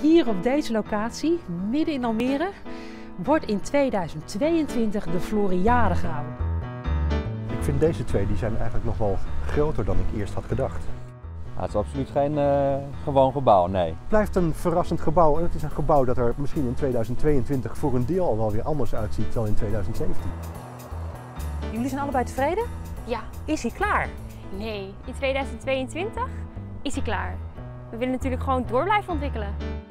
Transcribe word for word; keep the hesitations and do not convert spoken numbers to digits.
hier op deze locatie, midden in Almere, wordt in tweeduizend tweeëntwintig de Floriade gehouden. Ik vind deze twee die zijn eigenlijk nog wel groter dan ik eerst had gedacht. Ja, het is absoluut geen uh, gewoon gebouw, nee. Het blijft een verrassend gebouw en het is een gebouw dat er misschien in tweeduizend tweeëntwintig voor een deel al wel weer anders uitziet dan in tweeduizend zeventien. Jullie zijn allebei tevreden? Ja. Is hij klaar? Nee, in tweeduizend tweeëntwintig is hij klaar. We willen natuurlijk gewoon door blijven ontwikkelen.